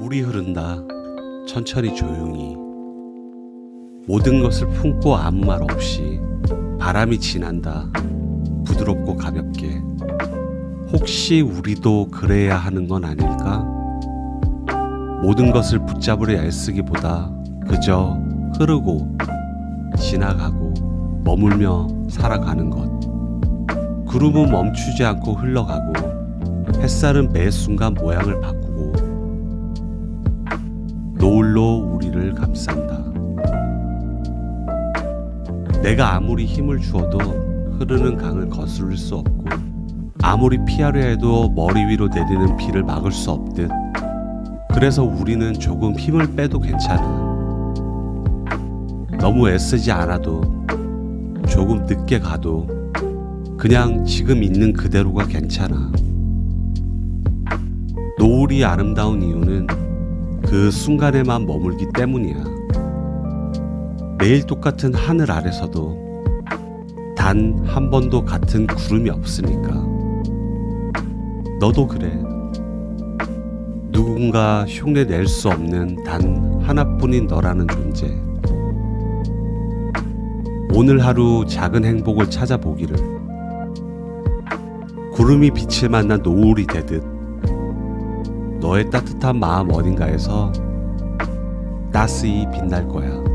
물이 흐른다. 천천히 조용히. 모든 것을 품고 아무 말 없이 바람이 지난다. 부드럽고 가볍게. 혹시 우리도 그래야 하는 건 아닐까? 모든 것을 붙잡으려 애쓰기보다 그저 흐르고 지나가고 머물며 살아가는 것. 구름은 멈추지 않고 흘러가고 햇살은 매 순간 모양을 바꾸고 노을로 우리를 감싼다. 내가 아무리 힘을 주어도 흐르는 강을 거스를 수 없고 아무리 피하려 해도 머리 위로 내리는 비를 막을 수 없듯 그래서 우리는 조금 힘을 빼도 괜찮아. 너무 애쓰지 않아도 조금 늦게 가도 그냥 지금 있는 그대로가 괜찮아. 노을이 아름다운 이유는 그 순간에만 머물기 때문이야. 매일 똑같은 하늘 아래서도 단 한 번도 같은 구름이 없으니까. 너도 그래. 누군가 흉내 낼 수 없는 단 하나뿐인 너라는 존재. 오늘 하루 작은 행복을 찾아보기를. 구름이 빛을 만난 노을이 되듯 너의 따뜻한 마음 어딘가에서 따스히 빛날 거야.